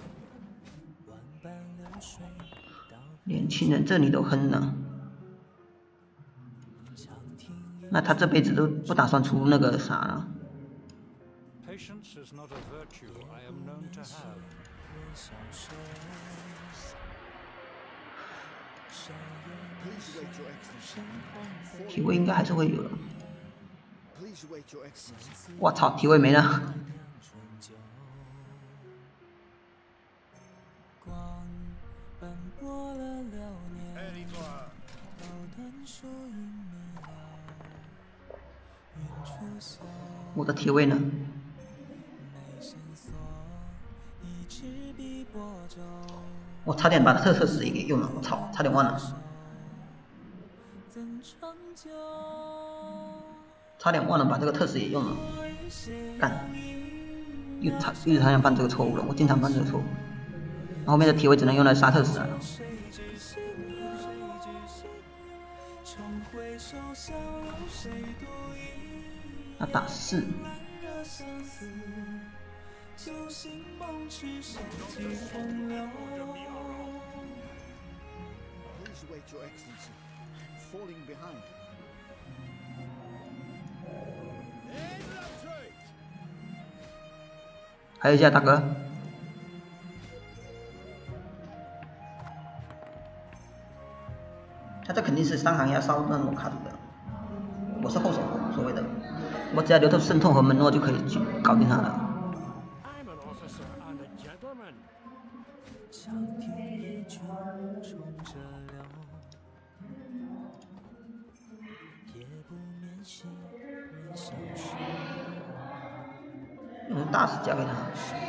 年轻人，这你都哼了，那他这辈子都不打算出那个啥了。体位应该还是会有的。我操，体位没了。我的体位呢？我差点把特使也给用了，我操，差点忘了，差点忘了把这个特使也用了，干，又是他想犯这个错误了，我经常犯这个错误，后面的体位只能用来杀特使了。他打4。还有一下，大哥。他这肯定是3行要烧那种卡组的，我是后手，无所谓的，我只要留透渗透和门诺就可以去搞定他了。用大使交给他。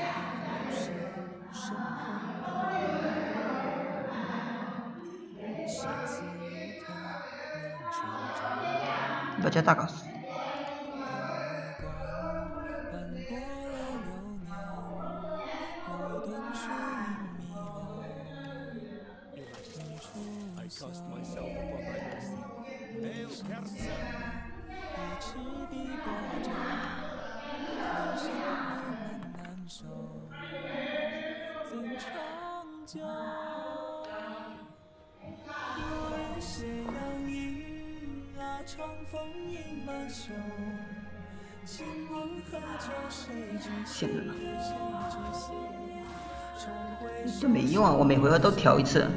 不要加大搞死。信了，这没用啊！我每回合都调一次。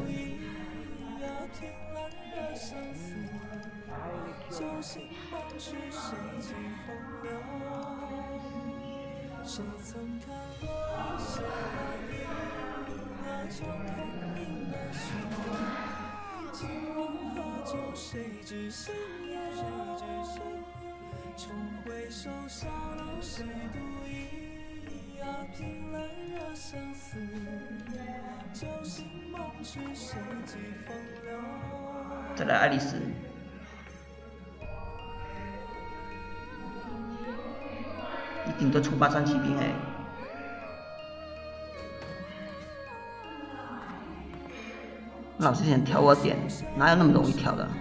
再来爱丽丝，你顶着出83骑兵哎！老是想调我点，哪有那么容易调的？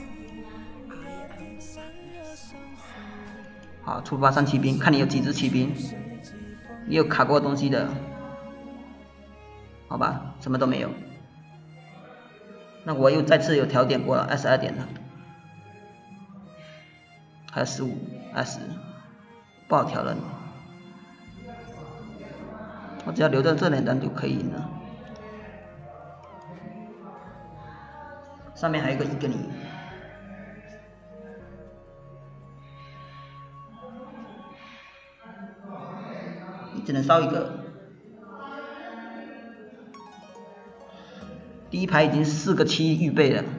好，出83骑兵，看你有几只骑兵，你有卡过东西的，好吧，什么都没有。那我又再次有调点过了，22点的，还有15、20，不好调了。我只要留着这2单就可以赢了。上面还有一个你，你只能烧一个。第一排已经4个7预备了，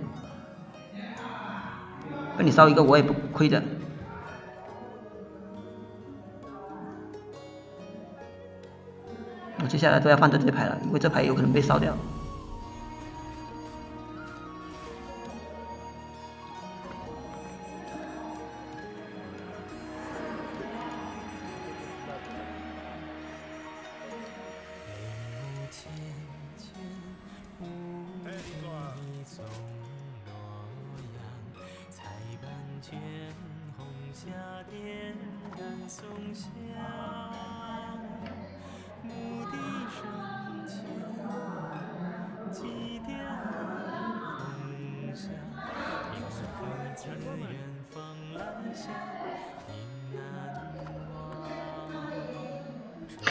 被你烧一个我也不亏的。我接下来都要放在这排了，因为这排有可能被烧掉。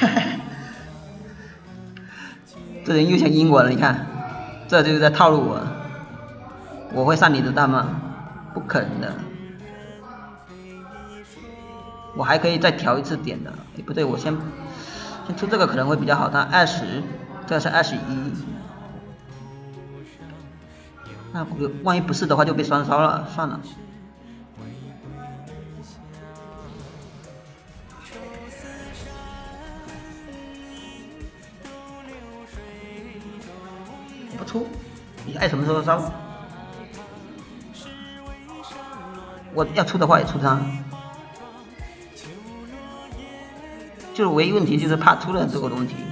这人又想阴我了，你看，这就是在套路我。我会上你的当吗？不可能的。我还可以再调一次点的，不对，我先出这个可能会比较好。它20，这是21。那万一不是的话就被双烧了，算了。不出，你爱什么时候烧？我要出的话也出它。就是唯一问题就是怕出了这个东西。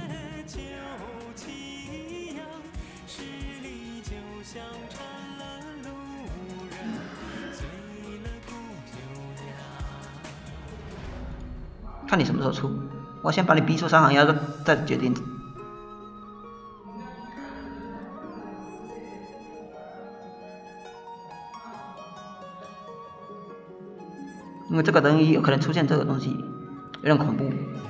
看你什么时候出，我先把你逼出3行压再决定。因为这个东西有可能出现这个东西，有点恐怖。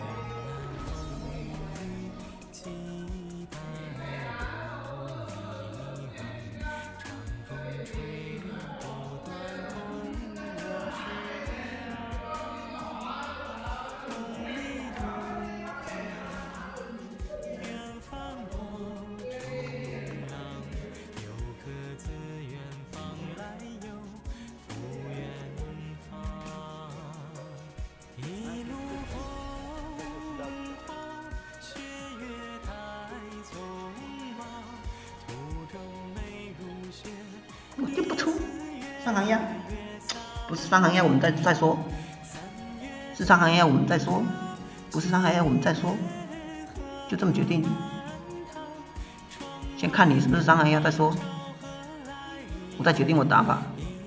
我就不出3行压，不是3行压我们再说，是3行压我们再说，不是3行压我们再说，就这么决定。先看你是不是3行压再说，我再决定我打法。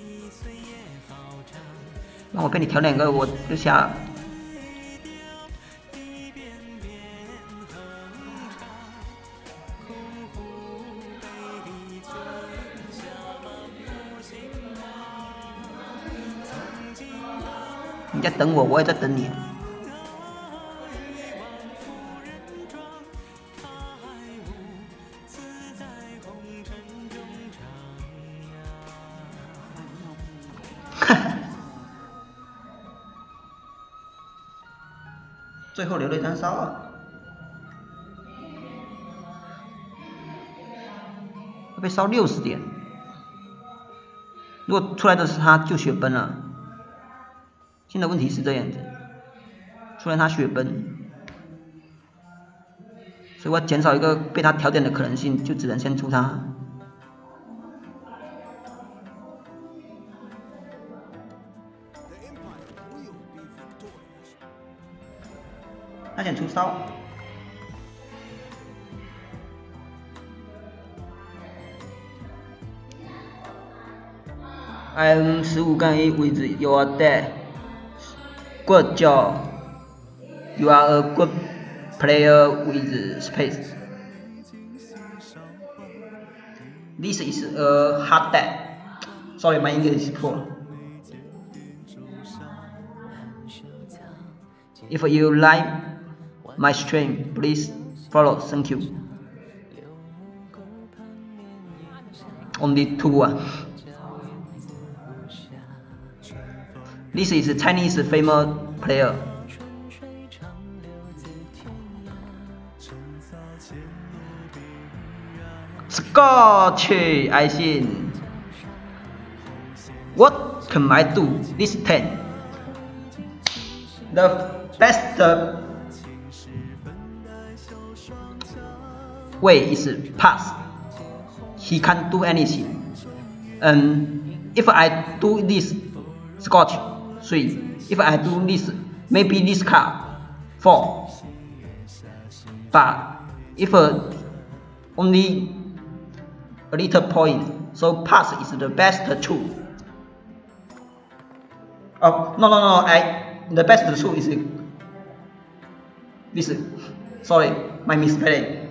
让我被你调2个我就瞎了。你在等我，我也在等你。最后留了一张烧啊，被烧60点。如果出来的是他，就血崩了。现在问题是这样子，出来他血崩，所以我减少一个被他调点的可能性，就只能先出他。他想出烧。I'm 15-1 with your dad. Good job. You are a good player with space. This is a hard deck. Sorry, my English is poor. If you like my stream, please follow. Thank you. Only 2. This is a Chinese famous player. Scotch, I think. What can I do this turn? The best way is pass. He can't do anything. If I do this, Scotch 3. If I do this, maybe this card 4. But if only a little point, so pass is the best choice. Oh no! The best choice is this. Sorry, my mistake.